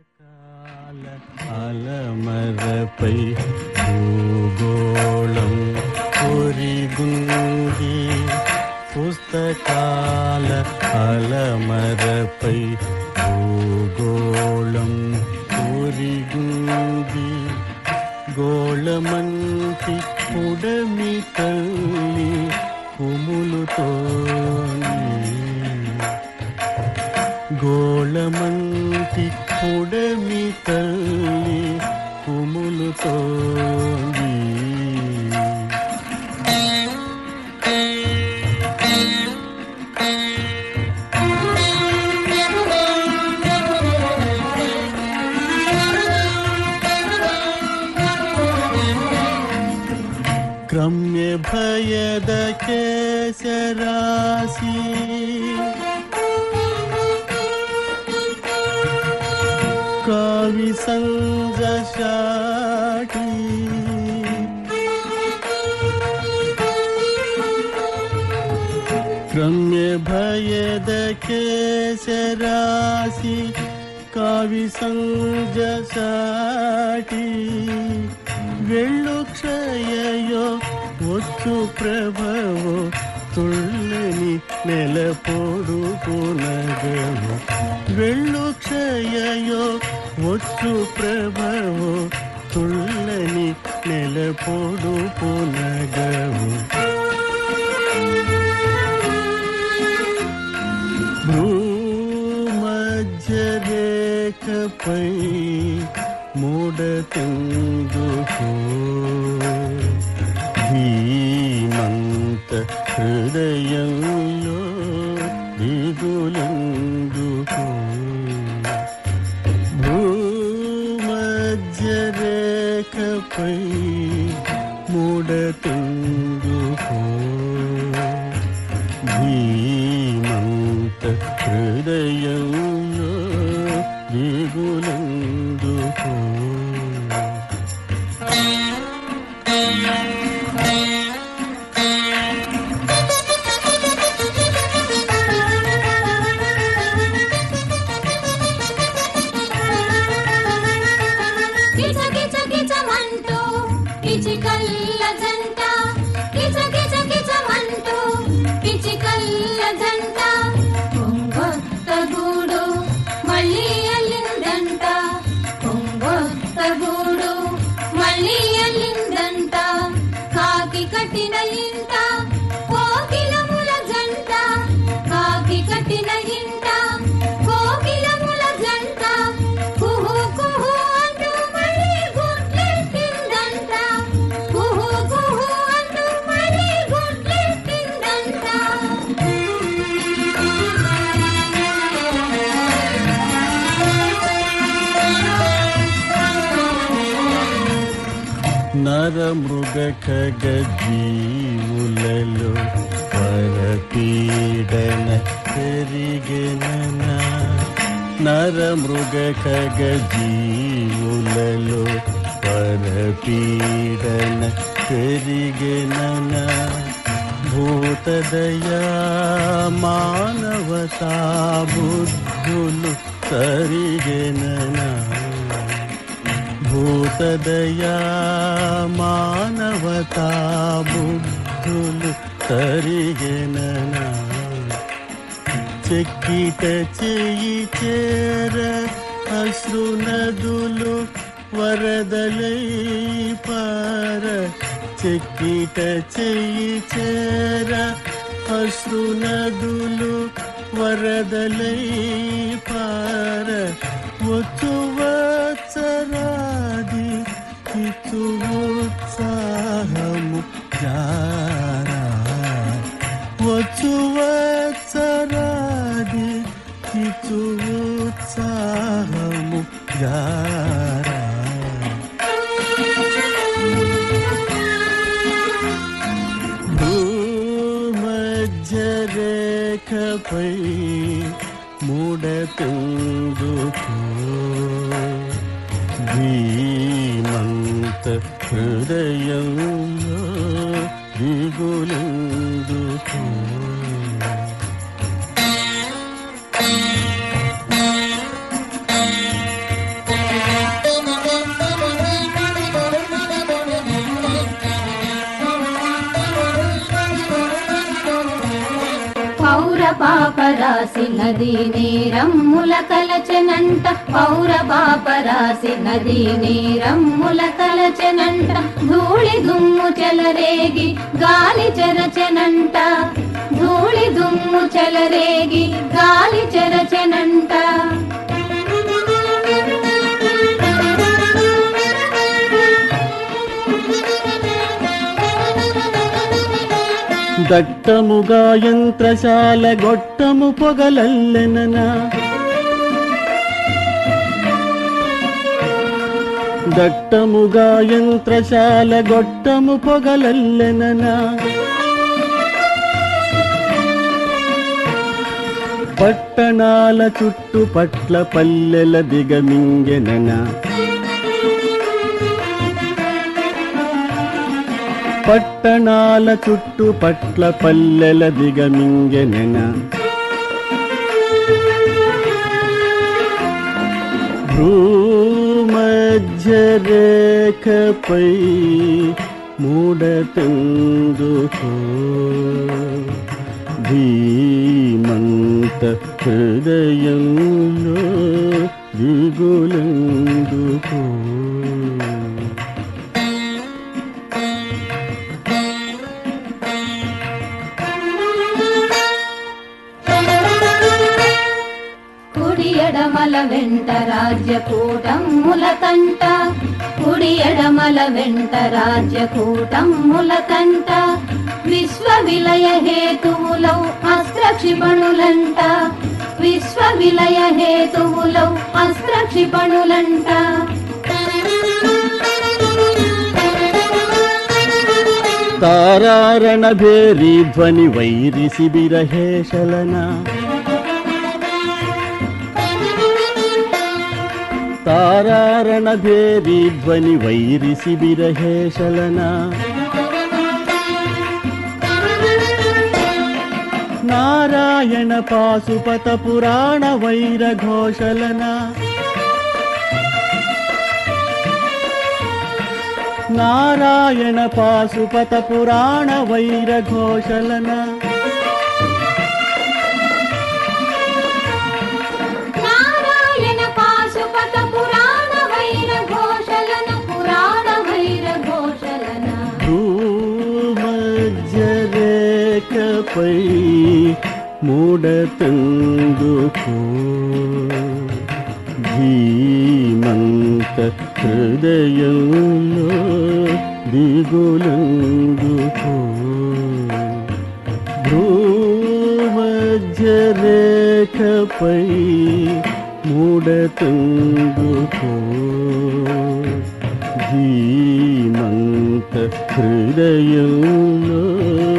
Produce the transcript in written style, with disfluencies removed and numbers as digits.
పుస్తకాల అలమరపై భూగోళం కొరిగుంది. పుస్తకాల అలమరపై భూగోళం కొరిగుంది. గోళమంటి పుడమి తల్లి కుములుతోంది. గోళమంటి పుడమి తల్లి కుములుతోంది. క్రమ్య భయద కేశరాశి కావి సంజశాటి క్రమ్య భయద కేశరాశి కావి సంజశాటి వెళ్ళు క్షయయో వచ్చు ప్రభవో తుళ్ళని నెలపోడు పునగము. వెళ్ళు క్షయయో వచ్చు ప్రభవో తుళ్ళని నెలపోడు పునగము. భూమధ్యరేఖపై మూడతెందుకో ధీమంత హృదయంలో దిగులెందుకో. భూమధ్యరేఖపై మూడతెందుకో ధీమంత హృదయంలో దిగులెందుకో. నరమృగ ఖగ జీవులలో పరపీడన పెరిగెనన. నరమృగ ఖగ జీవులలో పరపీడన పెరిగెనన. భూతదయా మానవతా బుద్ధులు తరిగెనన. భూతదయా మానవతా బుద్ధులు తరిగెనన. చెక్కిట చెయ్యి చేర అశ్రునదులు వరదలై పార. చెక్కిట చెయ్యి చేర అశ్రునదులు వరదలై పార. వచ్చు వత్సరాది ఇచ్చు ఉత్సాహము జారా. వచ్చు వత్సరాది ఇచ్చు ఉత్సాహము జారా. భూమధ్యరేఖపై మూడతెందుకో ధీమంత హృదయంలో దిగులెందుకో. పాపరాసి నదీ నీరమ్ముల కలచెనంట పౌర పాపరాసి నదీ నీరమ్ముల కలచెనంట ధూళి దుమ్ము చెలరేగి గాలి చెరచెనంట ధూళి దుమ్ము చెలరేగి గాలి చెరచెనంట దట్టముగా యంత్రశాల గొట్టము పొగలల్లెననా దట్టముగా యంత్రశాల గొట్టము పొగలల్లెననా పట్టణాల చుట్టుపట్ల పల్లెల దిగమింగెననా పట్టణాల చుట్టుపట్ల పల్లెల దిగమింగెననా భూమధ్యరేఖపై మూడతందుకో ధీమంత హృదయంలో దిగులందుకో ఎడమల వెంట రాజ్యకూటమ్ముల కంట కుడి ఎడమల వెంట రాజ్యకూటమ్ముల కంట విశ్వ విలయ హేతువులౌ అస్త్ర క్షిపణులంట విశ్వ విలయ హేతువులౌ అస్త్ర క్షిపణులంట తారారణ భేరీ ధ్వని వైరి శిబిర హేషలనా తారారణ భేరీ ధ్వని వైరి శిబిర హేషలనా నారాయణ పాశుపత పురాణ వైర ఘోషలనా నారాయణ పాశుపత పురాణ వైర ఘోషలనా భూమధ్యరేఖపై మూడతందుకో ధీమంత హృదయంలో దిగులందుకో భూమధ్యరేఖపై మూడతందుకో ధీమంత హృదయంలో